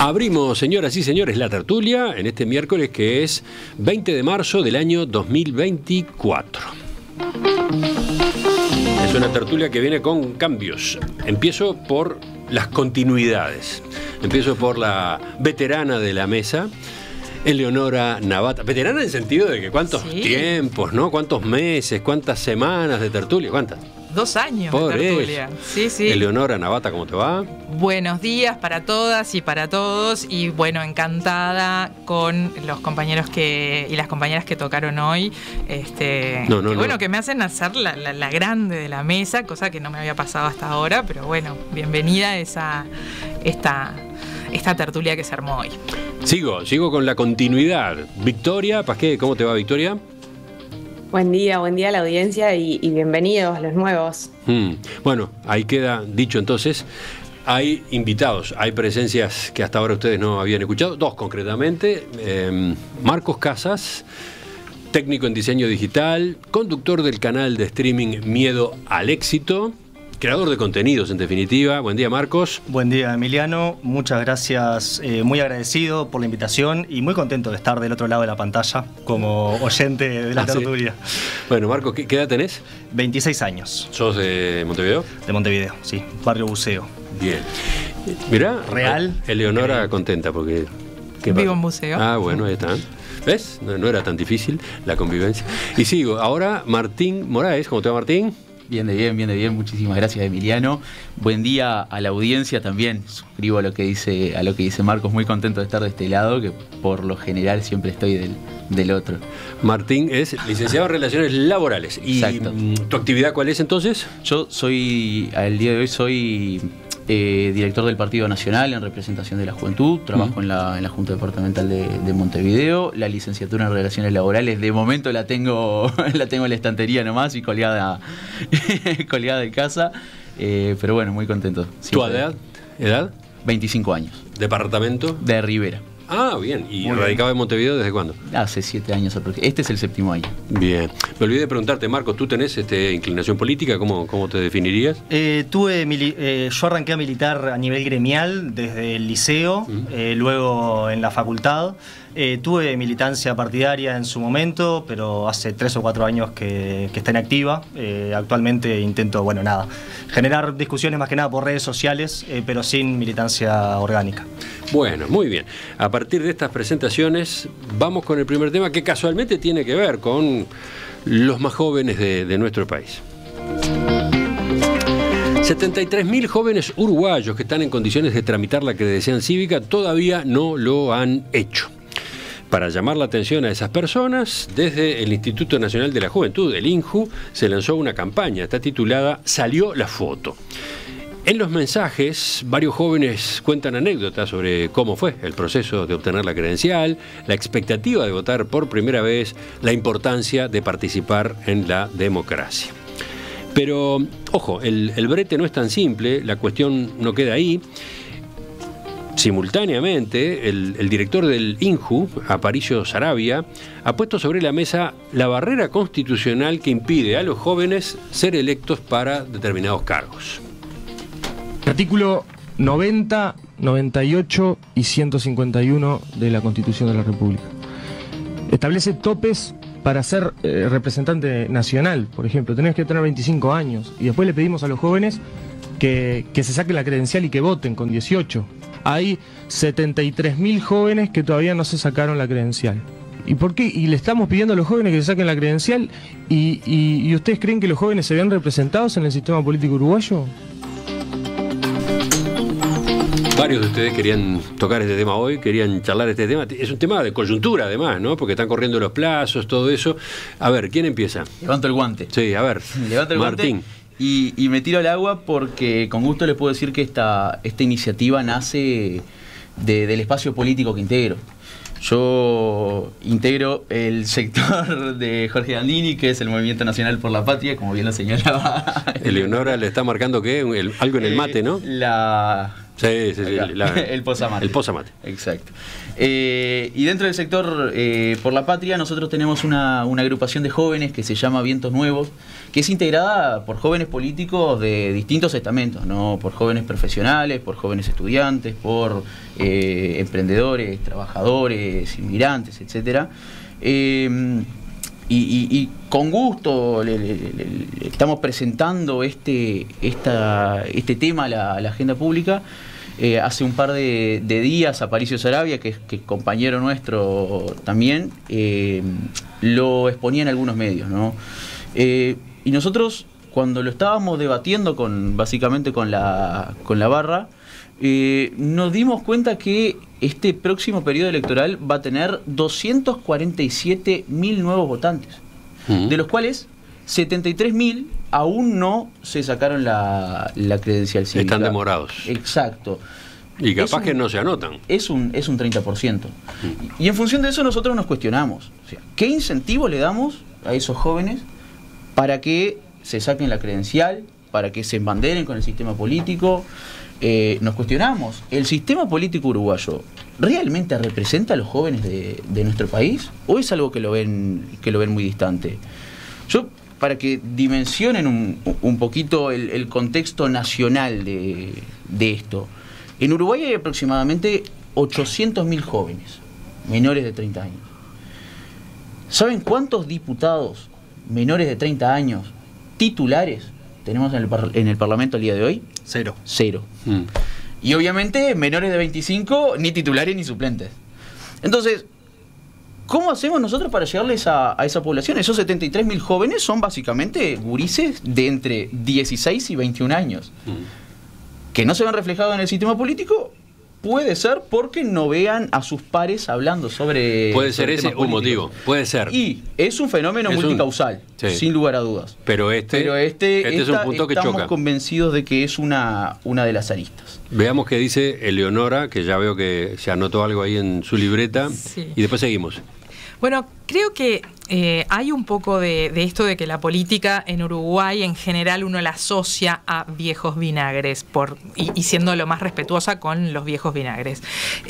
Abrimos, señoras y señores, la tertulia en este miércoles que es 20 de marzo del año 2024. Es una tertulia que viene con cambios. Empiezo por las continuidades. Empiezo por la veterana de la mesa, Eleonora Navata. Veterana en el sentido de que cuántos tiempos, ¿no? Cuántos meses, cuántas semanas de tertulia, ¿cuántas? 2 años Por de tertulia. Sí, sí. Eleonora Navata, ¿cómo te va? Buenos días para todas y para todos. Y bueno, encantada con los compañeros y las compañeras que tocaron hoy. Que me hacen hacer la grande de la mesa, cosa que no me había pasado hasta ahora. Pero bueno, bienvenida a esta tertulia que se armó hoy. Sigo con la continuidad. Victoria Pasqué, ¿cómo te va, Victoria? Buen día a la audiencia y bienvenidos los nuevos. Bueno, ahí queda dicho entonces. Hay invitados, hay presencias que hasta ahora ustedes no habían escuchado, 2 concretamente. Marcos Casas, técnico en diseño digital, conductor del canal de streaming Miedo al Éxito, creador de contenidos, en definitiva. Buen día, Marcos. Buen día, Emiliano. Muchas gracias. Muy agradecido por la invitación y muy contento de estar del otro lado de la pantalla como oyente de la tertulia. Sí. Bueno, Marcos, ¿qué edad tenés? 26 años. ¿Sos de Montevideo? De Montevideo, sí. Barrio Buceo. Bien. Mirá, real. Eleonora contenta porque... Vivo en Buceo. Ah, bueno, ahí están. ¿Ves? No era tan difícil la convivencia. Y sigo. Ahora, Martín Moraes. ¿Cómo te va, Martín? Bien de bien, muchísimas gracias, Emiliano. Buen día a la audiencia también. Suscribo a lo que dice Marcos, muy contento de estar de este lado, que por lo general siempre estoy del otro. Martín es licenciado en Relaciones Laborales. ¿Y exacto. ¿Tu actividad cuál es entonces? Yo al día de hoy soy director del Partido Nacional en representación de la juventud. Trabajo en la Junta Departamental de Montevideo. La licenciatura en Relaciones Laborales de momento la tengo en la estantería nomás y colgada de casa, pero bueno, muy contento. ¿Tu edad? 25 años. ¿Departamento? De Rivera. Ah, bien. ¿Y radicado en Montevideo desde cuándo? Hace 7 años aproximadamente. Este es el 7º año. Bien. Me olvidé de preguntarte, Marcos, ¿tú tenés inclinación política? ¿Cómo te definirías? Yo arranqué a militar a nivel gremial desde el liceo, luego en la facultad. Tuve militancia partidaria en su momento, pero hace 3 o 4 años que está inactiva. Actualmente intento, generar discusiones más que nada por redes sociales, pero sin militancia orgánica. Bueno, muy bien. A partir de estas presentaciones, vamos con el primer tema que casualmente tiene que ver con los más jóvenes de nuestro país. 73.000 jóvenes uruguayos que están en condiciones de tramitar la credencial cívica todavía no lo han hecho. Para llamar la atención a esas personas, desde el Instituto Nacional de la Juventud, el INJU, se lanzó una campaña, está titulada Salió la foto. En los mensajes, varios jóvenes cuentan anécdotas sobre cómo fue el proceso de obtener la credencial, la expectativa de votar por primera vez, la importancia de participar en la democracia. Pero, ojo, el brete no es tan simple, la cuestión no queda ahí. Simultáneamente, el director del INJU, Aparicio Saravia, ha puesto sobre la mesa la barrera constitucional que impide a los jóvenes ser electos para determinados cargos. Artículo 90, 98 y 151 de la Constitución de la República. Establece topes para ser representante nacional, por ejemplo. Tenés que tener 25 años y después le pedimos a los jóvenes que se saquen la credencial y que voten con 18. Hay 73.000 jóvenes que todavía no se sacaron la credencial. ¿Y por qué? Y le estamos pidiendo a los jóvenes que se saquen la credencial y ¿ustedes creen que los jóvenes se ven representados en el sistema político uruguayo? Varios de ustedes querían tocar este tema hoy, querían charlar este tema. Es un tema de coyuntura además, ¿no? Porque están corriendo los plazos, todo eso. A ver, ¿quién empieza? Levanto el guante. Sí, a ver. Levanto el Martín. Guante. Y me tiro al agua porque con gusto les puedo decir que esta iniciativa nace del espacio político que integro. Yo integro el sector de Jorge Gandini, que es el Movimiento Nacional por la Patria, como bien lo señalaba. Eleonora le está marcando que algo en el mate, ¿no? Sí, el posamate. El posamate. Exacto. Y dentro del sector Por la Patria, nosotros tenemos una agrupación de jóvenes que se llama Vientos Nuevos, que es integrada por jóvenes políticos de distintos estamentos, ¿no? Por jóvenes profesionales, por jóvenes estudiantes, por emprendedores, trabajadores, inmigrantes, etcétera. Y con gusto le estamos presentando este tema a la agenda pública. Hace un par de días Aparicio Saravia, que es compañero nuestro también, lo exponía en algunos medios, ¿no? Y nosotros, cuando lo estábamos debatiendo básicamente con la barra, nos dimos cuenta que este próximo periodo electoral va a tener 247.000 nuevos votantes, de los cuales 73.000 aún no se sacaron la credencial cívica. Están demorados. Exacto. Y capaz que no se anotan. Es un 30%. Y en función de eso nosotros nos cuestionamos. O sea, ¿qué incentivo le damos a esos jóvenes para que se saquen la credencial, para que se embanderen con el sistema político? Nos cuestionamos, ¿el sistema político uruguayo realmente representa a los jóvenes de nuestro país? ¿O es algo que lo ven muy distante? Yo, para que dimensionen un poquito el contexto nacional de esto, en Uruguay hay aproximadamente 800.000 jóvenes menores de 30 años. ¿Saben cuántos diputados menores de 30 años titulares tenemos en el Parlamento el día de hoy? Cero. Y obviamente menores de 25, ni titulares ni suplentes. Entonces, ¿cómo hacemos nosotros para llegarles a esa población? Esos 73.000 jóvenes son básicamente gurises de entre 16 y 21 años. Que no se ven reflejados en el sistema político. Puede ser porque no vean a sus pares hablando sobre... Puede ser ese un motivo, puede ser. Y es un fenómeno multicausal, sin lugar a dudas. Pero este es un punto que choca. Estamos convencidos de que es una de las aristas. Veamos qué dice Eleonora, que ya veo que se anotó algo ahí en su libreta, y después seguimos. Bueno, creo que hay un poco de esto de que la política en Uruguay en general uno la asocia a viejos vinagres y siendo lo más respetuosa con los viejos vinagres,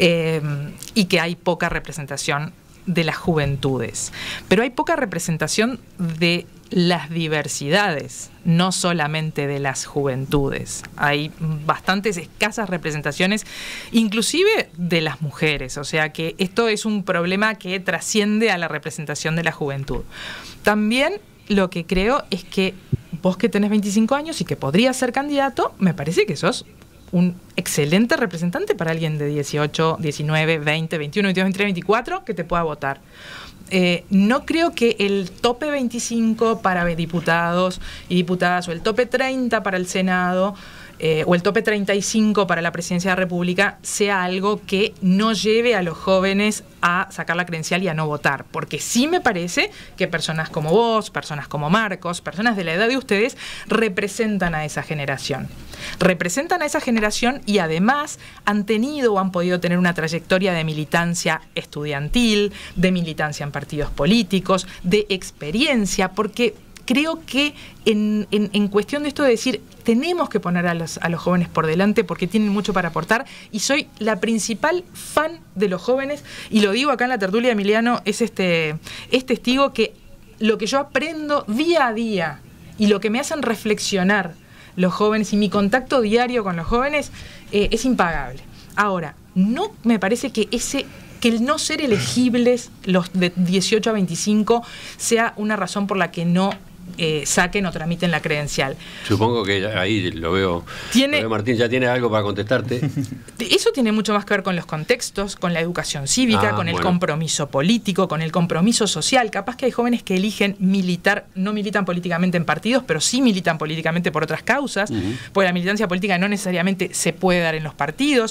y que hay poca representación de las juventudes, pero hay poca representación de las diversidades, no solamente de las juventudes. Hay bastantes escasas representaciones, inclusive de las mujeres, o sea que esto es un problema que trasciende a la representación de la juventud. También lo que creo es que vos que tenés 25 años y que podrías ser candidato, me parece que sos un excelente representante para alguien de 18, 19, 20, 21, 22, 23, 24 que te pueda votar. No creo que el tope 25 para diputados y diputadas o el tope 30 para el Senado o el tope 35 para la Presidencia de la República sea algo que no lleve a los jóvenes a sacar la credencial y a no votar, porque sí me parece que personas como vos, personas como Marcos, personas de la edad de ustedes representan a esa generación. Representan a esa generación y además han tenido o han podido tener una trayectoria de militancia estudiantil, de militancia en partidos políticos, de experiencia, porque creo que en cuestión de esto de decir, tenemos que poner a los jóvenes por delante porque tienen mucho para aportar, y soy la principal fan de los jóvenes, y lo digo acá en la tertulia. Emiliano es testigo que lo que yo aprendo día a día y lo que me hacen reflexionar los jóvenes y mi contacto diario con los jóvenes es impagable. Ahora, no me parece que el no ser elegibles los de 18 a 25 sea una razón por la que no saquen o tramiten la credencial. Supongo que ahí lo veo. Martín, ya tiene algo para contestarte. Eso tiene mucho más que ver con los contextos, con la educación cívica, con el compromiso político, con el compromiso social. Capaz que hay jóvenes que eligen militar, no militan políticamente en partidos, pero sí militan políticamente por otras causas, porque la militancia política no necesariamente se puede dar en los partidos.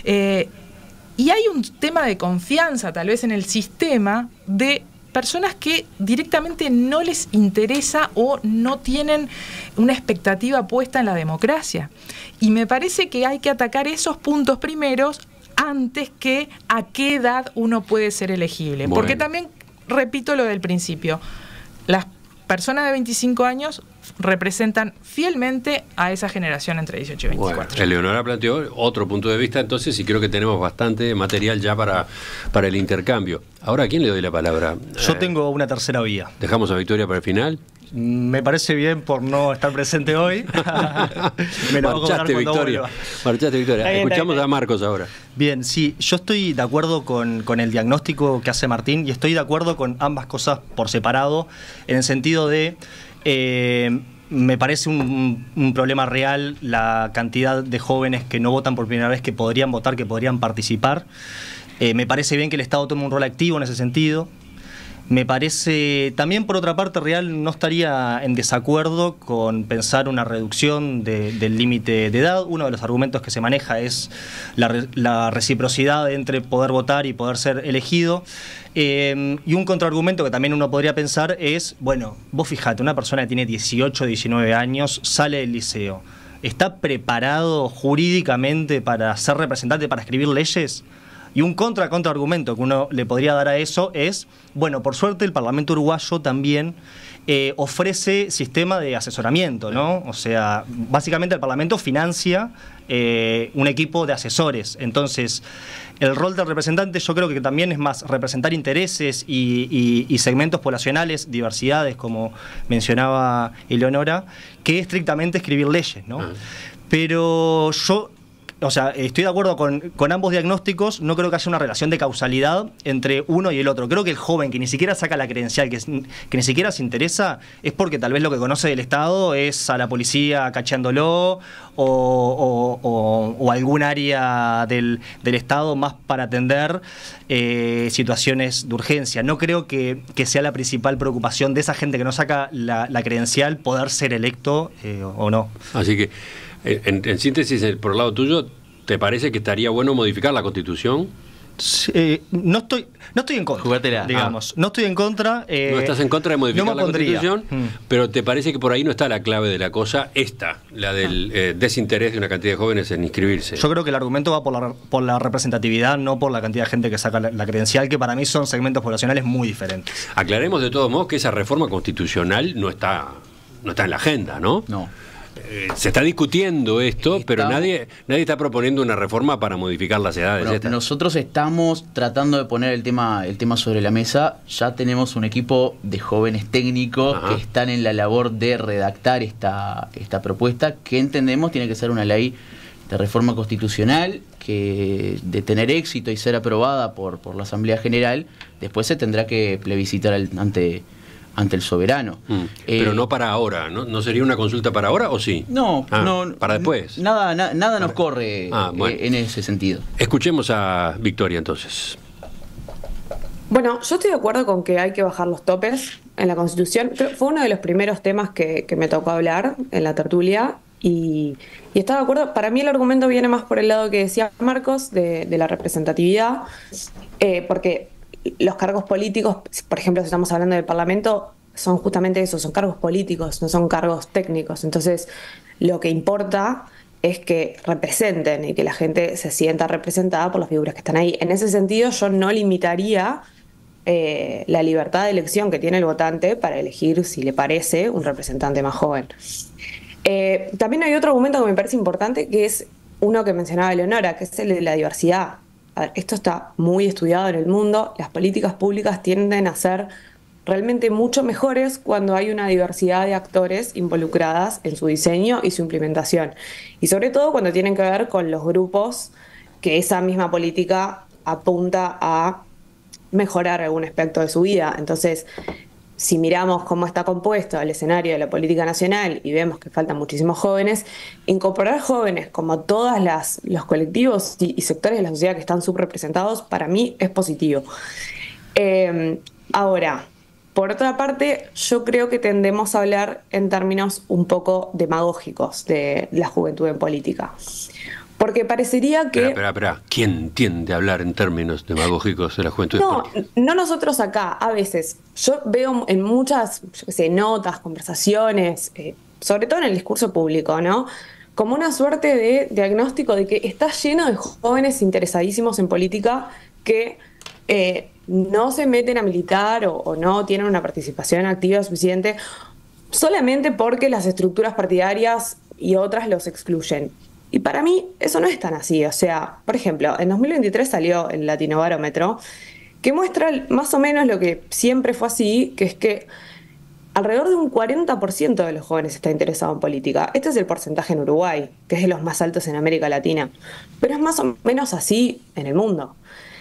Y hay un tema de confianza, tal vez, en el sistema de personas que directamente no les interesa o no tienen una expectativa puesta en la democracia. Y me parece que hay que atacar esos puntos primeros antes que a qué edad uno puede ser elegible. Bueno. Porque también, repito lo del principio, personas de 25 años representan fielmente a esa generación entre 18 y 24. Bueno, Eleonora planteó otro punto de vista entonces y creo que tenemos bastante material ya para el intercambio. Ahora, ¿a quién le doy la palabra? Yo tengo una tercera vía. ¿Dejamos a Victoria para el final? Me parece bien por no estar presente hoy. Marchaste, Victoria. Marchaste, Victoria. Escuchamos a Marcos ahora. Bien, sí, yo estoy de acuerdo con el diagnóstico que hace Martín y estoy de acuerdo con ambas cosas por separado, en el sentido de... me parece un problema real la cantidad de jóvenes que no votan por primera vez, que podrían votar, que podrían participar. Me parece bien que el Estado tome un rol activo en ese sentido. Me parece, también por otra parte, real, no estaría en desacuerdo con pensar una reducción del límite de edad. Uno de los argumentos que se maneja es la reciprocidad entre poder votar y poder ser elegido. Y un contraargumento que también uno podría pensar es, bueno, vos fijate, una persona que tiene 18, 19 años, sale del liceo, ¿está preparado jurídicamente para ser representante, para escribir leyes? Y un contraargumento que uno le podría dar a eso es, bueno, por suerte el Parlamento uruguayo también ofrece sistema de asesoramiento, ¿no? O sea, básicamente el Parlamento financia un equipo de asesores. Entonces, el rol del representante yo creo que también es más representar intereses y segmentos poblacionales, diversidades, como mencionaba Eleonora, que estrictamente escribir leyes, ¿no? Pero yo... O sea, estoy de acuerdo con ambos diagnósticos, no creo que haya una relación de causalidad entre uno y el otro. Creo que el joven que ni siquiera saca la credencial, que ni siquiera se interesa, es porque tal vez lo que conoce del Estado es a la policía cacheándolo o algún área del Estado más para atender situaciones de urgencia. No creo que sea la principal preocupación de esa gente que no saca la credencial poder ser electo o no. Así que... En síntesis, por el lado tuyo, ¿te parece que estaría bueno modificar la Constitución? No estoy en contra. Jugátela. Digamos. No estoy en contra. No estás en contra de modificar la Constitución, pero ¿te parece que por ahí no está la clave de la cosa? La del desinterés de una cantidad de jóvenes en inscribirse. Yo creo que el argumento va por la representatividad, no por la cantidad de gente que saca la credencial, que para mí son segmentos poblacionales muy diferentes. Aclaremos de todos modos que esa reforma constitucional no está en la agenda, ¿no? No. Se está discutiendo esto, pero nadie está proponiendo una reforma para modificar las edades. Bueno, nosotros estamos tratando de poner el tema sobre la mesa. Ya tenemos un equipo de jóvenes técnicos que están en la labor de redactar esta propuesta, que entendemos tiene que ser una ley de reforma constitucional que, de tener éxito y ser aprobada por la Asamblea General, después se tendrá que plebiscitar ante el soberano. Pero no para ahora, ¿no? ¿No sería una consulta para ahora o sí? No, para después. Nada nos corre en ese sentido. Escuchemos a Victoria entonces. Bueno, yo estoy de acuerdo con que hay que bajar los topes en la Constitución. Fue uno de los primeros temas que me tocó hablar en la tertulia y estaba de acuerdo. Para mí el argumento viene más por el lado que decía Marcos de la representatividad, porque los cargos políticos, por ejemplo, si estamos hablando del Parlamento, son justamente eso, son cargos políticos, no son cargos técnicos. Entonces, lo que importa es que representen y que la gente se sienta representada por las figuras que están ahí. En ese sentido, yo no limitaría la libertad de elección que tiene el votante para elegir, si le parece, un representante más joven. También hay otro argumento que me parece importante, que es uno que mencionaba Eleonora, que es el de la diversidad. A ver, esto está muy estudiado en el mundo. Las políticas públicas tienden a ser realmente mucho mejores cuando hay una diversidad de actores involucradas en su diseño y su implementación. Y sobre todo cuando tienen que ver con los grupos que esa misma política apunta a mejorar algún aspecto de su vida. Entonces, si miramos cómo está compuesto el escenario de la política nacional y vemos que faltan muchísimos jóvenes, incorporar jóvenes como todos los colectivos y sectores de la sociedad que están subrepresentados, para mí es positivo. Ahora, por otra parte, yo creo que tendemos a hablar en términos un poco demagógicos de la juventud en política. Porque parecería que... Espera. ¿Quién tiende a hablar en términos demagógicos de la juventud? No nosotros acá, a veces. Yo veo en muchas, notas, conversaciones, sobre todo en el discurso público, ¿no? Como una suerte de diagnóstico de que está lleno de jóvenes interesadísimos en política que no se meten a militar o no tienen una participación activa suficiente solamente porque las estructuras partidarias y otras los excluyen. Y para mí eso no es tan así. O sea, por ejemplo, en 2023 salió el Latinobarómetro, que muestra más o menos lo que siempre fue así, que es que alrededor de un 40% de los jóvenes está interesado en política. Este es el porcentaje en Uruguay, que es de los más altos en América Latina. Pero es más o menos así en el mundo.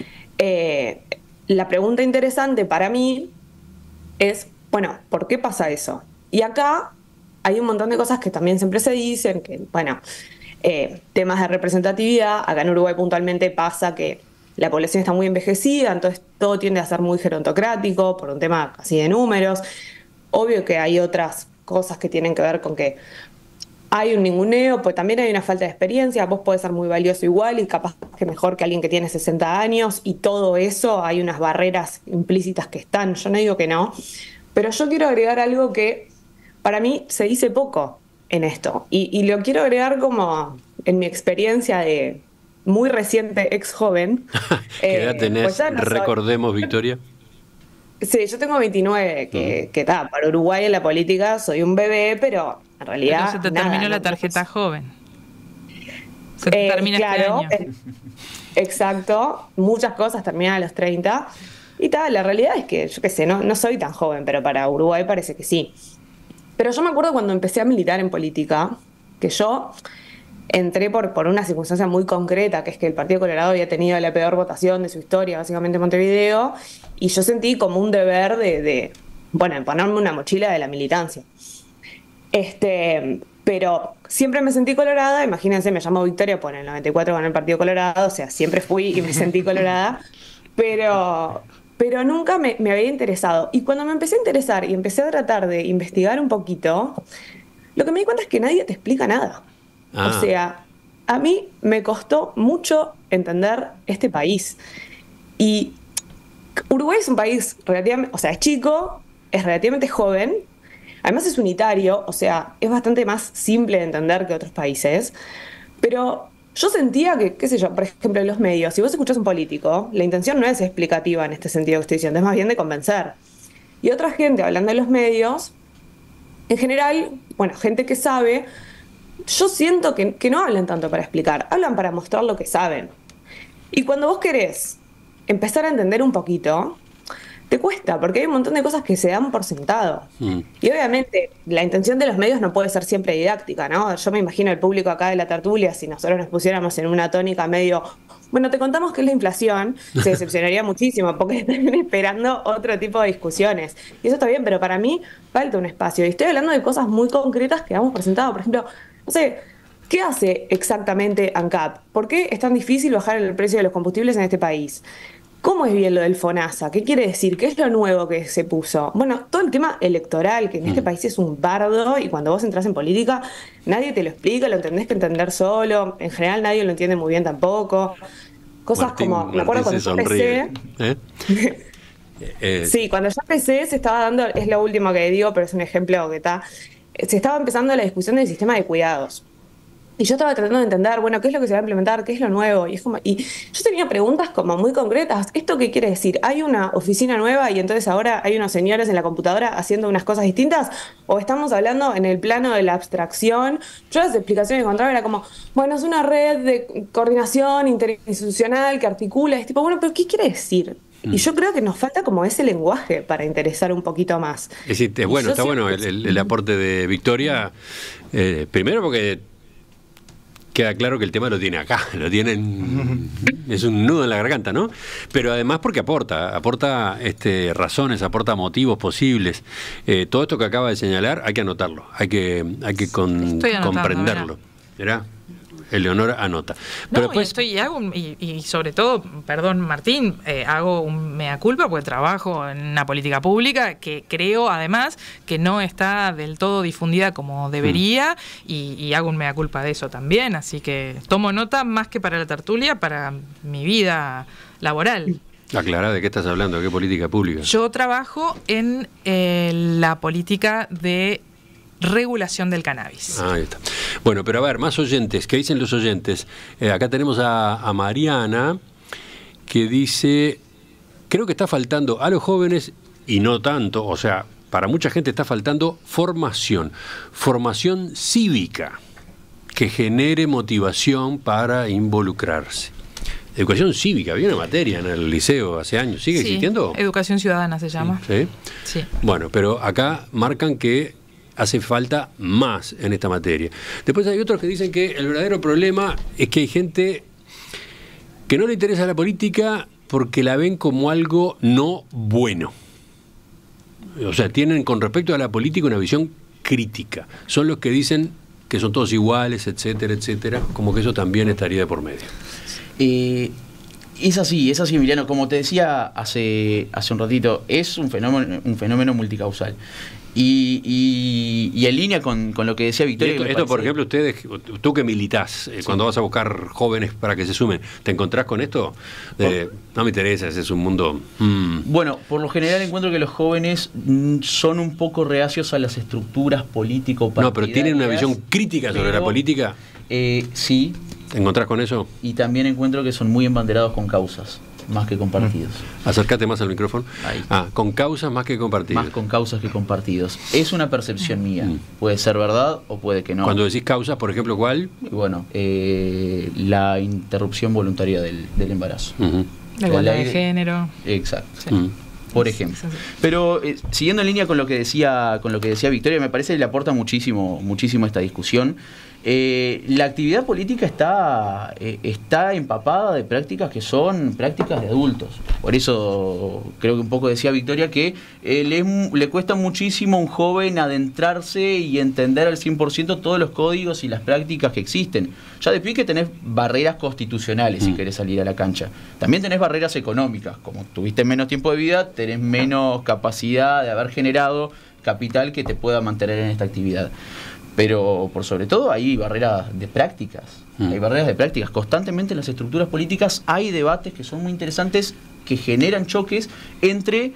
La pregunta interesante para mí es, bueno, ¿por qué pasa eso? Y acá hay un montón de cosas que también siempre se dicen, que, bueno, temas de representatividad. Acá en Uruguay puntualmente pasa que la población está muy envejecida, entonces todo tiende a ser muy gerontocrático por un tema así de números. Obvio que hay otras cosas que tienen que ver con que hay un ninguneo, pues también hay una falta de experiencia. Vos podés ser muy valioso igual y capaz que mejor que alguien que tiene 60 años, y todo eso hay unas barreras implícitas que están. Yo no digo que no, pero yo quiero agregar algo que para mí se dice poco en esto, y lo quiero agregar como en mi experiencia de muy reciente ex joven. ¿Qué edad tenés? Pues recordemos, Victoria. Sí, yo tengo 29, que está, para Uruguay en la política soy un bebé, pero en realidad... Pero se te terminó la tarjeta joven. Se te termina claro, este año. Exacto, muchas cosas terminan a los 30. Y tal, la realidad es que, yo qué sé, no soy tan joven, pero para Uruguay parece que sí. Pero yo me acuerdo cuando empecé a militar en política, que yo entré por una circunstancia muy concreta, que es que el Partido Colorado había tenido la peor votación de su historia, básicamente en Montevideo, y yo sentí como un deber de ponerme una mochila de la militancia. Pero siempre me sentí colorada. Imagínense, me llamo Victoria, en el 94 gané el Partido Colorado, o sea, siempre fui y me sentí colorada, pero nunca me había interesado. Y cuando me empecé a interesar y empecé a tratar de investigar un poquito, lo que me di cuenta es que nadie te explica nada. O sea, a mí me costó mucho entender este país. Y Uruguay es un país relativamente, o sea, es chico, es relativamente joven, además es unitario, o sea, es bastante más simple de entender que otros países. Pero yo sentía que, qué sé yo, por ejemplo, en los medios, si vos escuchás a un político, la intención no es explicativa en este sentido que estoy diciendo, es más bien de convencer. Y otra gente, hablando de los medios, en general, bueno, gente que sabe, yo siento que no hablan tanto para explicar, hablan para mostrar lo que saben. Y cuando vos querés empezar a entender un poquito, te cuesta, porque hay un montón de cosas que se dan por sentado. Y obviamente la intención de los medios no puede ser siempre didáctica, ¿no? Yo me imagino el público acá de la tertulia, si nosotros nos pusiéramos en una tónica medio, bueno, te contamos qué es la inflación, se decepcionaría muchísimo, porque están esperando otro tipo de discusiones. Y eso está bien, pero para mí falta un espacio. Y estoy hablando de cosas muy concretas que damos por sentado. Por ejemplo, no sé, ¿qué hace exactamente ANCAP? ¿Por qué es tan difícil bajar el precio de los combustibles en este país? ¿Cómo es bien lo del FONASA? ¿Qué quiere decir? ¿Qué es lo nuevo que se puso? Bueno, todo el tema electoral, que en este país es un bardo, y cuando vos entras en política, nadie te lo explica, lo tenés que entender solo. En general nadie lo entiende muy bien tampoco. Cosas como, me acuerdo cuando yo empecé... Sí, cuando yo empecé se estaba dando, es lo último que digo, pero es un ejemplo que está... Se estaba empezando la discusión del sistema de cuidados. Y yo estaba tratando de entender, bueno, qué es lo que se va a implementar, qué es lo nuevo. Y yo tenía preguntas como muy concretas. ¿Esto qué quiere decir? ¿Hay una oficina nueva y entonces ahora hay unos señores en la computadora haciendo unas cosas distintas? ¿O estamos hablando en el plano de la abstracción? Yo las explicaciones que encontraba era como, bueno, es una red de coordinación interinstitucional que articula. Es tipo, bueno, pero ¿qué quiere decir? Y yo creo que nos falta como ese lenguaje para interesar un poquito más. Es decir, bueno, está bueno el aporte de Victoria. Primero porque queda claro que el tema lo tiene acá, lo tienen, es un nudo en la garganta, ¿no? Pero además porque aporta razones, aporta motivos posibles. Todo esto que acaba de señalar hay que anotarlo, hay que comprenderlo. ¿Verdad? Eleonora anota. Pero no, después... y sobre todo, perdón Martín, hago un mea culpa porque trabajo en una política pública que creo además que no está del todo difundida como debería, y hago un mea culpa de eso también, así que tomo nota más que para la tertulia, para mi vida laboral. Aclará de qué estás hablando, qué política pública. Yo trabajo en la política de regulación del cannabis. Ahí está. Bueno, pero a ver, más oyentes. ¿Qué dicen los oyentes? Acá tenemos a Mariana, que dice creo que está faltando a los jóvenes, y no tanto, o sea, para mucha gente está faltando formación cívica, que genere motivación para involucrarse. Educación cívica, había una materia en el liceo hace años, ¿sigue existiendo? Educación ciudadana se llama. Sí. Bueno, pero acá marcan que hace falta más en esta materia. Después hay otros que dicen que el verdadero problema es que hay gente que no le interesa la política porque la ven como algo no bueno. O sea, tienen con respecto a la política una visión crítica. Son los que dicen que son todos iguales, etcétera, etcétera, como que eso también estaría de por medio. Es así, Emiliano. Como te decía hace un ratito, es un fenómeno multicausal. Y en línea con lo que decía Victoria. Esto por ejemplo, ustedes, tú que militás, cuando vas a buscar jóvenes para que se sumen, ¿te encontrás con esto? No me interesa, ese es un mundo... Bueno, por lo general encuentro que los jóvenes son un poco reacios a las estructuras político-partidarias. No, pero tienen una visión crítica sobre la política. Sí. ¿Te encontrás con eso? Y también encuentro que son muy embanderados con causas, más que con partidos. Acércate más al micrófono. Ahí. Con causas más que con partidos. Más con causas que con partidos. Es una percepción mía. Puede ser verdad o puede que no. Cuando decís causas, por ejemplo, ¿cuál? Bueno, la interrupción voluntaria del embarazo. La igualdad de género. Exacto. Sí. Por ejemplo. Pero siguiendo en línea con lo que decía Victoria, me parece que le aporta muchísimo a esta discusión. La actividad política está empapada de prácticas que son prácticas de adultos. Por eso creo que un poco decía Victoria que le cuesta muchísimo a un joven adentrarse y entender al 100% todos los códigos y las prácticas que existen. Ya de pique tenés barreras constitucionales si querés salir a la cancha. También tenés barreras económicas. Como tuviste menos tiempo de vida, tenés menos capacidad de haber generado capital que te pueda mantener en esta actividad. Pero por sobre todo hay barreras de prácticas. Hay barreras de prácticas. Constantemente en las estructuras políticas hay debates que son muy interesantes, que generan choques entre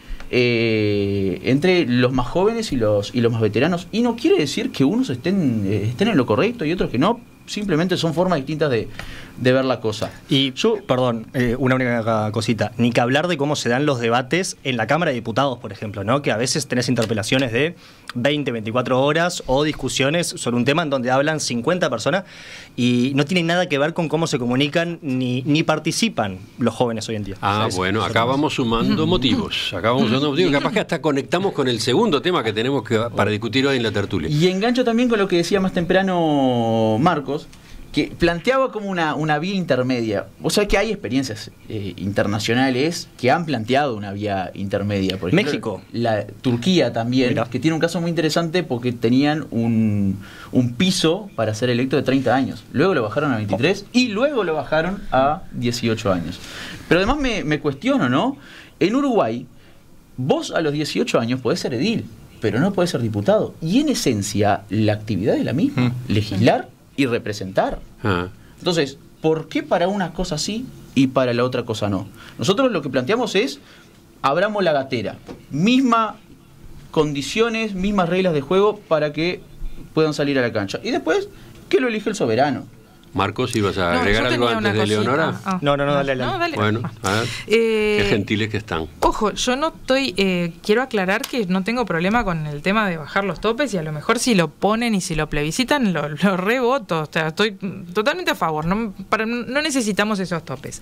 los más jóvenes y los más veteranos. Y no quiere decir que unos estén en lo correcto y otros que no. Simplemente son formas distintas de ver la cosa. Y yo, perdón, una única cosita, ni que hablar de cómo se dan los debates en la Cámara de Diputados, por ejemplo, ¿no? Que a veces tenés interpelaciones de 20, 24 horas o discusiones sobre un tema en donde hablan 50 personas y no tienen nada que ver con cómo se comunican ni participan los jóvenes hoy en día. Bueno, acá vamos sumando motivos. Capaz que hasta conectamos con el segundo tema que tenemos para discutir hoy en la tertulia. Y engancho también con lo que decía más temprano Marcos, que planteaba como una vía intermedia. Vos sabés que hay experiencias internacionales que han planteado una vía intermedia. Por ejemplo, México. Turquía también, que tiene un caso muy interesante porque tenían un piso para ser electo de 30 años. Luego lo bajaron a 23 y luego lo bajaron a 18 años. Pero además me cuestiono, ¿no? En Uruguay, vos a los 18 años podés ser edil, pero no podés ser diputado. Y en esencia, la actividad es la misma. Legislar y representar. Entonces, ¿por qué para una cosa sí y para la otra cosa no? Nosotros lo que planteamos es, abramos la gatera, mismas condiciones, mismas reglas de juego para que puedan salir a la cancha. Y después, que lo elige el soberano. Marcos, ¿ibas a agregar algo antes de Leonora? No, dale. Bueno, a ver, qué gentiles que están. Ojo, yo no estoy, quiero aclarar que no tengo problema con el tema de bajar los topes y a lo mejor si lo ponen y si lo plebiscitan, lo reboto. O sea, estoy totalmente a favor, no necesitamos esos topes.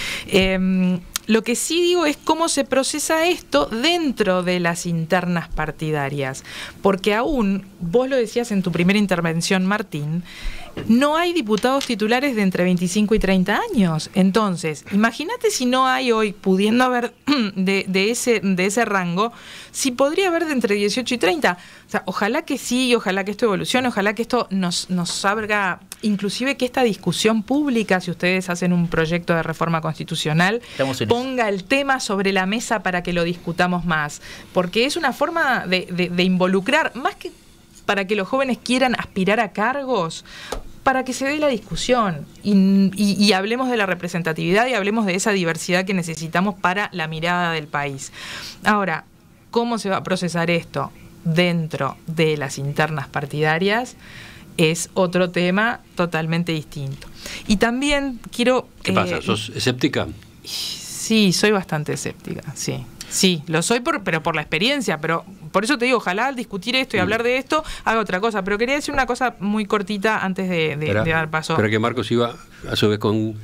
Lo que sí digo es cómo se procesa esto dentro de las internas partidarias. Porque aún, vos lo decías en tu primera intervención, Martín, no hay diputados titulares de entre 25 y 30 años. Entonces, imagínate si no hay hoy, pudiendo haber de ese rango, si podría haber de entre 18 y 30. O sea, ojalá que sí, ojalá que esto evolucione, ojalá que esto nos salga, inclusive que esta discusión pública, si ustedes hacen un proyecto de reforma constitucional, ponga el tema sobre la mesa para que lo discutamos más. Porque es una forma de involucrar, más que para que los jóvenes quieran aspirar a cargos, para que se dé la discusión y hablemos de la representatividad y hablemos de esa diversidad que necesitamos para la mirada del país. Ahora, ¿cómo se va a procesar esto dentro de las internas partidarias? Es otro tema totalmente distinto. Y también quiero... ¿Qué pasa? ¿Sos escéptica? Sí, soy bastante escéptica, sí. Sí, lo soy, pero por la experiencia, pero por eso te digo, ojalá al discutir esto y hablar de esto haga otra cosa. Pero quería decir una cosa muy cortita antes de dar paso. Espera que Marcos iba a su vez con...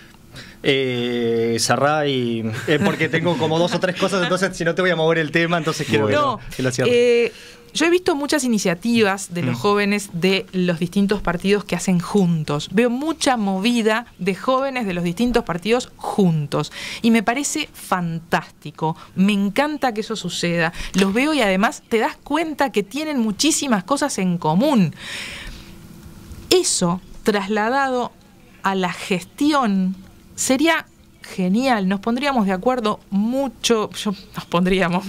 Cerrá y... porque tengo como 2 o 3 cosas, entonces si no te voy a mover el tema, entonces quiero que lo cierre. Yo he visto muchas iniciativas de los jóvenes de los distintos partidos que hacen juntos. Veo mucha movida de jóvenes de los distintos partidos juntos. Y me parece fantástico. Me encanta que eso suceda. Los veo y además te das cuenta que tienen muchísimas cosas en común. Eso, trasladado a la gestión, sería genial, nos pondríamos de acuerdo mucho, nos pondríamos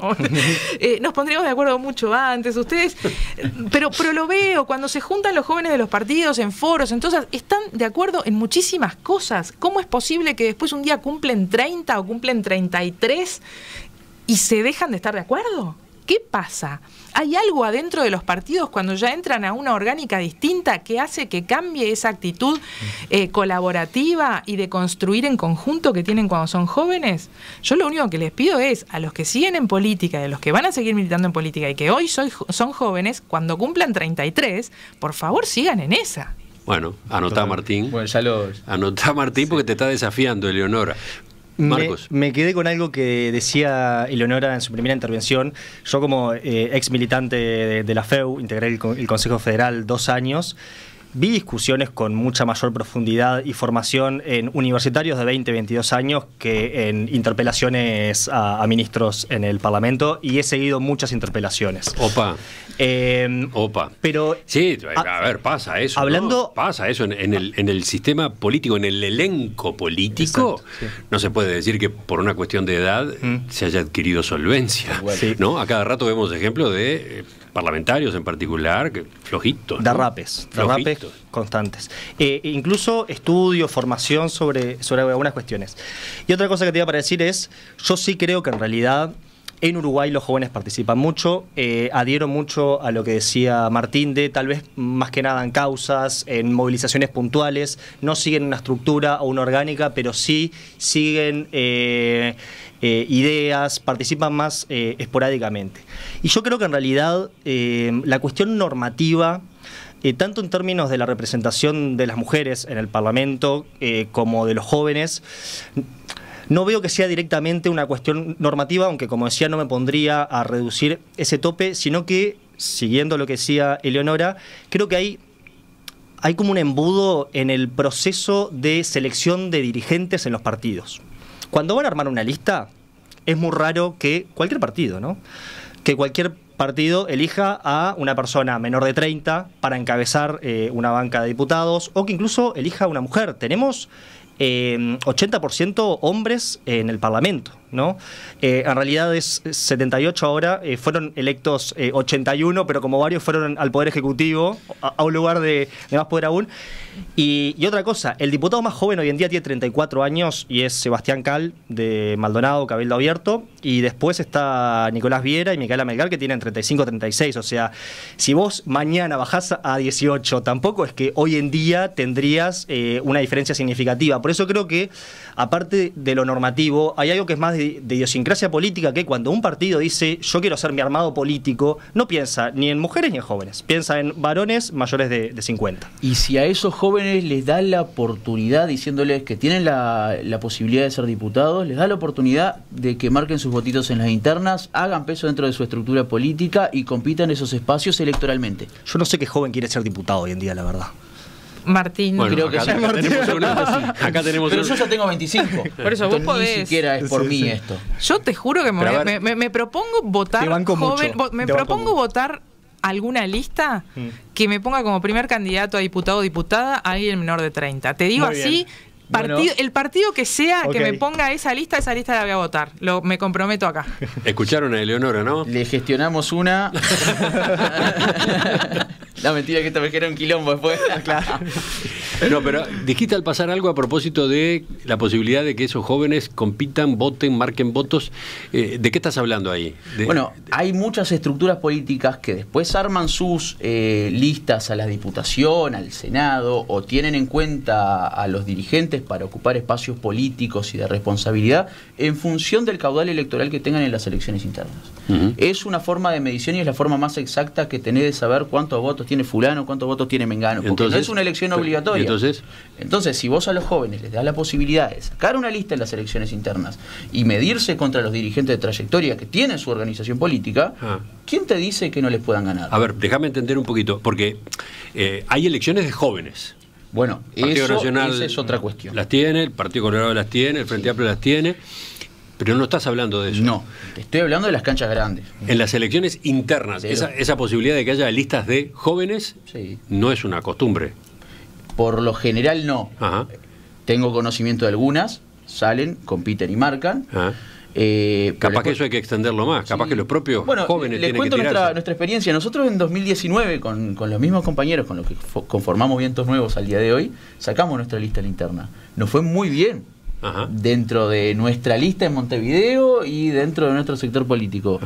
de acuerdo mucho antes, ustedes, pero lo veo, cuando se juntan los jóvenes de los partidos en foros, entonces están de acuerdo en muchísimas cosas. ¿Cómo es posible que después un día cumplen 30 o cumplen 33 y se dejan de estar de acuerdo? ¿Qué pasa? ¿Hay algo adentro de los partidos cuando ya entran a una orgánica distinta que hace que cambie esa actitud colaborativa y de construir en conjunto que tienen cuando son jóvenes? Yo lo único que les pido es a los que siguen en política y a los que van a seguir militando en política y que hoy son jóvenes, cuando cumplan 33, por favor sigan en esa. Bueno, anotá Martín. Bueno, ya anotá Martín porque te está desafiando, Eleonora. Marcos. Me quedé con algo que decía Eleonora en su primera intervención. Yo como ex militante de la FEU, integré el Consejo Federal 2 años, vi discusiones con mucha mayor profundidad y formación en universitarios de 20, 22 años que en interpelaciones a ministros en el Parlamento, y he seguido muchas interpelaciones. Opa. Pero sí, a ver, pasa eso. Hablando, ¿no? Pasa eso en el sistema político, en el elenco político. Exacto, sí. No se puede decir que por una cuestión de edad se haya adquirido solvencia. Sí. ¿No? A cada rato vemos ejemplos de parlamentarios en particular, que flojitos. Derrapes constantes. Incluso estudio, formación sobre algunas cuestiones. Y otra cosa que te iba para decir es, yo sí creo que en realidad en Uruguay los jóvenes participan mucho, adhiero mucho a lo que decía Martín de tal vez más que nada en causas, en movilizaciones puntuales, no siguen una estructura o una orgánica, pero sí siguen ideas, participan más esporádicamente. Y yo creo que en realidad la cuestión normativa, tanto en términos de la representación de las mujeres en el Parlamento como de los jóvenes, no veo que sea directamente una cuestión normativa, aunque como decía no me pondría a reducir ese tope, sino que, siguiendo lo que decía Eleonora, creo que hay como un embudo en el proceso de selección de dirigentes en los partidos. Cuando van a armar una lista, es muy raro que cualquier partido, ¿no? Que cualquier partido elija a una persona menor de 30 para encabezar una banca de diputados, o que incluso elija a una mujer. Tenemos 80% hombres en el Parlamento, ¿no? En realidad es 78 ahora, fueron electos 81, pero como varios fueron al Poder Ejecutivo, a un lugar de más poder aún. Y otra cosa, el diputado más joven hoy en día tiene 34 años y es Sebastián Cal, de Maldonado, Cabildo Abierto, y después está Nicolás Viera y Micaela Melgar, que tienen 35, 36, o sea, si vos mañana bajás a 18, tampoco es que hoy en día tendrías una diferencia significativa. Por eso creo que, aparte de lo normativo, hay algo que es más de idiosincrasia política, que cuando un partido dice yo quiero ser mi armado político, no piensa ni en mujeres ni en jóvenes, piensa en varones mayores de 50. Y si a esos jóvenes les da la oportunidad, diciéndoles que tienen la posibilidad de ser diputados, les da la oportunidad de que marquen sus votitos en las internas, hagan peso dentro de su estructura política y compitan esos espacios electoralmente. Yo no sé qué joven quiere ser diputado hoy en día, la verdad. Martín. Bueno, creo que acá tenemos una. Acá tenemos pero yo ya tengo 25. Por eso vos podés. Ni siquiera es por mí esto. Yo te juro que me propongo votar joven. Me propongo votar alguna lista que me ponga como primer candidato a diputado o diputada a alguien menor de 30. Te digo así. El partido que sea que me ponga esa lista la voy a votar. Me comprometo acá. Escucharon a Eleonora, ¿no? Le gestionamos una. La mentira que esta vez era un quilombo después. Claro. No, pero dijiste al pasar algo a propósito de la posibilidad de que esos jóvenes compitan, voten, marquen votos. ¿De qué estás hablando ahí? Bueno, hay muchas estructuras políticas que después arman sus listas a la Diputación, al Senado, o tienen en cuenta a los dirigentes para ocupar espacios políticos y de responsabilidad en función del caudal electoral que tengan en las elecciones internas. Es una forma de medición y es la forma más exacta que tenés de saber cuántos votos tiene fulano, cuántos votos tiene mengano, porque entonces, no es una elección obligatoria. Entonces, si vos a los jóvenes les das la posibilidad de sacar una lista en las elecciones internas y medirse contra los dirigentes de trayectoria que tienen su organización política, ¿quién te dice que no les puedan ganar? A ver, déjame entender un poquito, porque hay elecciones de jóvenes. Bueno, esa es otra cuestión. Las tiene, el Partido Colorado las tiene, el Frente Amplio las tiene, pero no estás hablando de eso. No, te estoy hablando de las canchas grandes. En las elecciones internas, esa posibilidad de que haya listas de jóvenes no es una costumbre. Por lo general no. Tengo conocimiento de algunas, salen, compiten y marcan. Capaz que eso hay que extenderlo más, capaz que los propios jóvenes les tienen cuento que tirarse. nuestra experiencia. Nosotros en 2019, con los mismos compañeros con los que conformamos Vientos Nuevos al día de hoy, sacamos nuestra lista interna. Nos fue muy bien dentro de nuestra lista en Montevideo y dentro de nuestro sector político.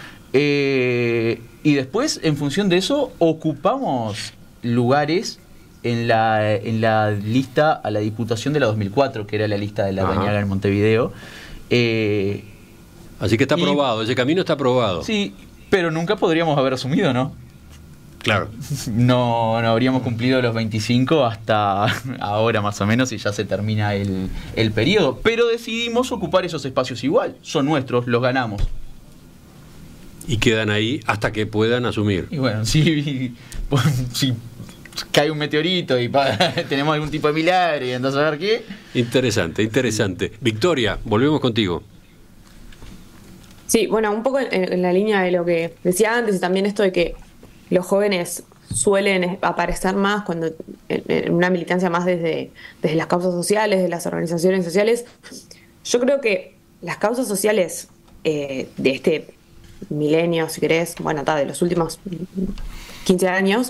Y después, en función de eso, ocupamos lugares en la lista a la Diputación de la 2004, que era la lista de la Rañaga en Montevideo. Así que está aprobado, ese camino está aprobado. Sí, pero nunca podríamos haber asumido, ¿no? Claro. No habríamos cumplido los 25 hasta ahora más o menos y ya se termina el periodo. Pero decidimos ocupar esos espacios igual. Son nuestros, los ganamos. Y quedan ahí hasta que puedan asumir. Y bueno, si cae un meteorito y tenemos algún tipo de milagro y andás a ver qué. Interesante, interesante. Victoria, volvemos contigo. Sí, bueno, un poco en la línea de lo que decía antes y también esto de que los jóvenes suelen aparecer más cuando en una militancia más desde las causas sociales, de las organizaciones sociales. Yo creo que las causas sociales de este milenio, si querés, bueno, de los últimos 15 años,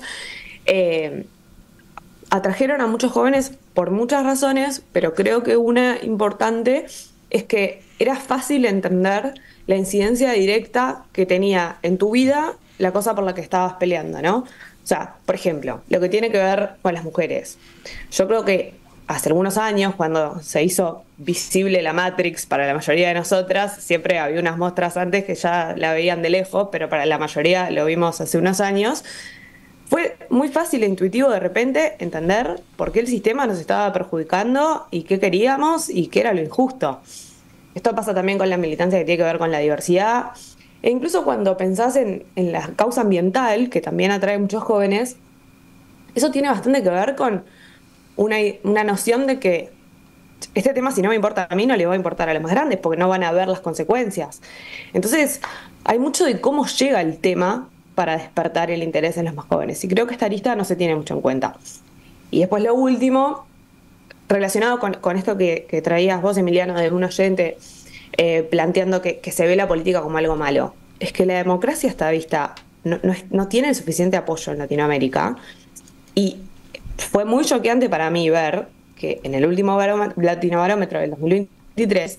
atrajeron a muchos jóvenes por muchas razones, pero creo que una importante es que era fácil entender la incidencia directa que tenía en tu vida la cosa por la que estabas peleando, ¿no? O sea, por ejemplo, lo que tiene que ver con las mujeres. Yo creo que hace algunos años, cuando se hizo visible la Matrix para la mayoría de nosotras, siempre había unas muestras antes que ya la veían de lejos, pero para la mayoría lo vimos hace unos años. Fue muy fácil e intuitivo de repente entender por qué el sistema nos estaba perjudicando y qué queríamos y qué era lo injusto. Esto pasa también con la militancia que tiene que ver con la diversidad. E incluso cuando pensás en la causa ambiental, que también atrae a muchos jóvenes, eso tiene bastante que ver con una noción de que este tema, si no me importa a mí, no le va a importar a los más grandes, porque no van a ver las consecuencias. Entonces, hay mucho de cómo llega el tema para despertar el interés en los más jóvenes. Y creo que esta lista no se tiene mucho en cuenta. Y después lo último, relacionado con esto que traías vos, Emiliano, de un oyente, planteando que se ve la política como algo malo. Es que la democracia está vista, no tiene el suficiente apoyo en Latinoamérica. Y fue muy choqueante para mí ver que en el último Latinobarómetro del 2023,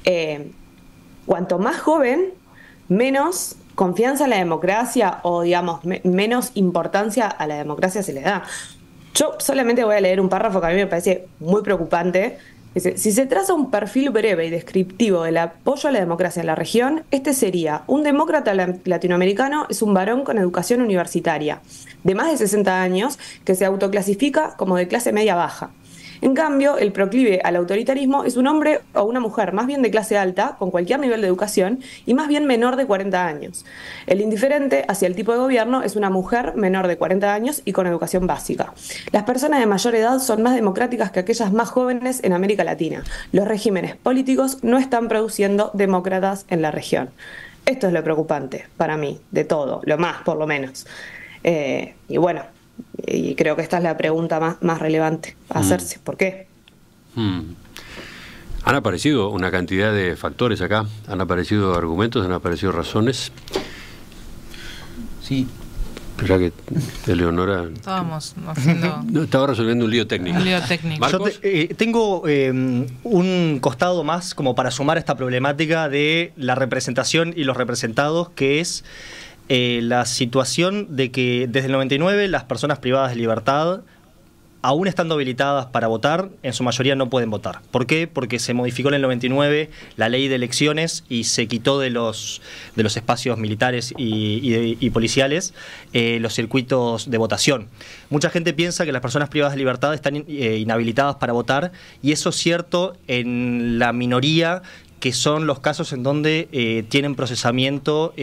cuanto más joven, menos confianza en la democracia o, digamos, menos importancia a la democracia se le da. Yo solamente voy a leer un párrafo que a mí me parece muy preocupante. Dice: si se traza un perfil breve y descriptivo del apoyo a la democracia en la región, este sería: un demócrata latinoamericano es un varón con educación universitaria, de más de 60 años, que se autoclasifica como de clase media baja. En cambio, el proclive al autoritarismo es un hombre o una mujer más bien de clase alta, con cualquier nivel de educación, y más bien menor de 40 años. El indiferente hacia el tipo de gobierno es una mujer menor de 40 años y con educación básica. Las personas de mayor edad son más democráticas que aquellas más jóvenes en América Latina. Los regímenes políticos no están produciendo demócratas en la región. Esto es lo preocupante para mí, de todo, lo más por lo menos. Y bueno, y creo que esta es la pregunta más relevante a hacerse. ¿Por qué? Han aparecido una cantidad de factores acá, han aparecido argumentos, han aparecido razones. Sí. Espera que Eleonora... Estábamos haciendo... No, estaba resolviendo un lío técnico. Un lío técnico. Yo tengo un costado más como para sumar esta problemática de la representación y los representados, que es la situación de que desde el 99 las personas privadas de libertad, aún estando habilitadas para votar, en su mayoría no pueden votar. ¿Por qué? Porque se modificó en el 99 la ley de elecciones y se quitó de los espacios militares y policiales los circuitos de votación. Mucha gente piensa que las personas privadas de libertad están inhabilitadas para votar, y eso es cierto en la minoría, que son los casos en donde tienen procesamiento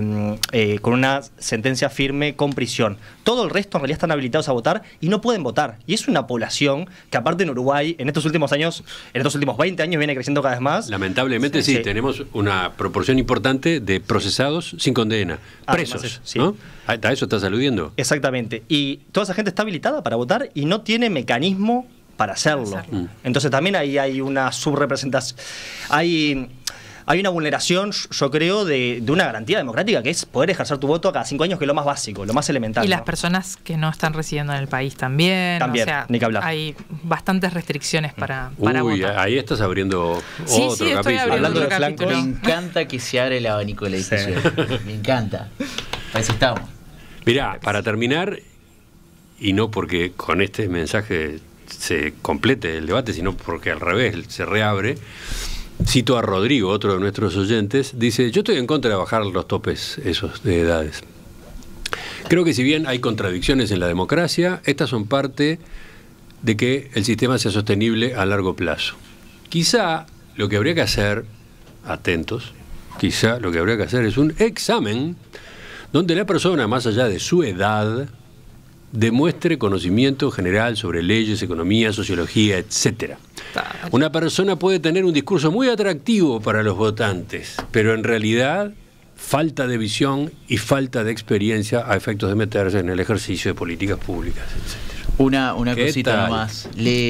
con una sentencia firme con prisión. Todo el resto en realidad están habilitados a votar y no pueden votar. Y es una población que, aparte, en Uruguay, en estos últimos años, en estos últimos 20 años, viene creciendo cada vez más. Lamentablemente sí, tenemos una proporción importante de procesados sin condena, presos, sí. ¿No? ¿A eso estás aludiendo? Exactamente. Y toda esa gente está habilitada para votar y no tiene mecanismo para hacerlo. Entonces también ahí hay una subrepresentación, hay una vulneración, yo creo, de una garantía democrática, que es poder ejercer tu voto a cada 5 años, que es lo más básico, lo más elemental. Y las personas que no están residiendo en el país también. También, o sea, ni que hablar. Hay bastantes restricciones para votar. Ahí estás abriendo otro capítulo. Hablando de flancos, me encanta que se abre el abanico de la discusión. Sí. Me encanta. Para eso estamos. Mirá, para terminar, y no porque con este mensaje se complete el debate, sino porque al revés se reabre, cito a Rodrigo, otro de nuestros oyentes, dice: yo estoy en contra de bajar los topes esos de edades. Creo que si bien hay contradicciones en la democracia, estas son parte de que el sistema sea sostenible a largo plazo. Quizá lo que habría que hacer, atentos, quizá lo que habría que hacer es un examen donde la persona, más allá de su edad, demuestre conocimiento general sobre leyes, economía, sociología, etc. Una persona puede tener un discurso muy atractivo para los votantes, pero en realidad falta de visión y falta de experiencia a efectos de meterse en el ejercicio de políticas públicas, etc. Una cosita nomás.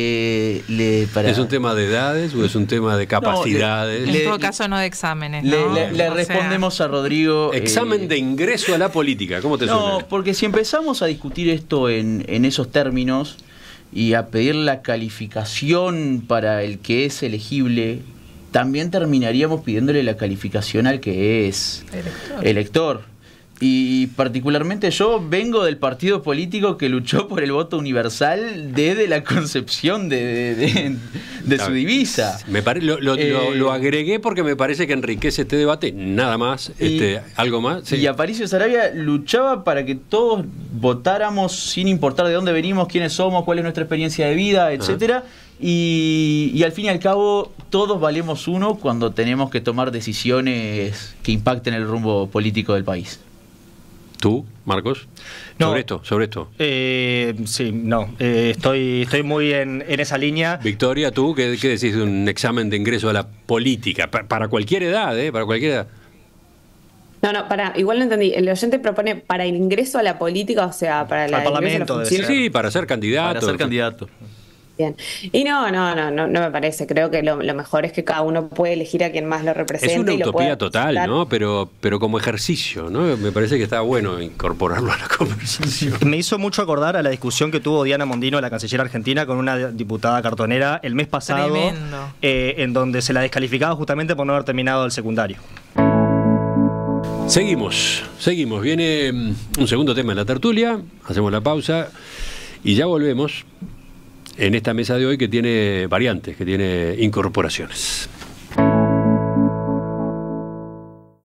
¿Es un tema de edades o es un tema de capacidades? En todo caso no de exámenes, ¿no? Le respondemos a Rodrigo. Examen de ingreso a la política, ¿cómo te suena? No, porque si empezamos a discutir esto en esos términos y a pedir la calificación para el que es elegible, también terminaríamos pidiéndole la calificación al que es elector. Y particularmente yo vengo del partido político que luchó por el voto universal desde la concepción de su divisa. Lo agregué porque me parece que enriquece este debate, nada más. ¿Algo más? Sí. Y Aparicio Saravia luchaba para que todos votáramos sin importar de dónde venimos, quiénes somos, cuál es nuestra experiencia de vida, etcétera. Y al fin y al cabo todos valemos uno cuando tenemos que tomar decisiones que impacten el rumbo político del país. ¿Tú, Marcos? No. Sobre esto. Sí, no. Estoy muy en esa línea. Victoria, ¿tú qué decís de un examen de ingreso a la política? Para cualquier edad, para cualquier edad. No, igual no entendí. El oyente propone para el ingreso a la política, o sea, para el parlamento. Sí, para ser candidato. Para ser candidato. Bien. Y no me parece. Creo que lo mejor es que cada uno puede elegir a quien más lo represente. Es una y utopía lo total, ¿no? Pero como ejercicio, ¿no? Me parece que está bueno incorporarlo a la conversación. Me hizo mucho acordar a la discusión que tuvo Diana Mondino, la canciller argentina, con una diputada cartonera el mes pasado, en donde se la descalificaba justamente por no haber terminado el secundario. Seguimos. Viene un segundo tema en la tertulia, hacemos la pausa y ya volvemos en esta mesa de hoy que tiene variantes, que tiene incorporaciones.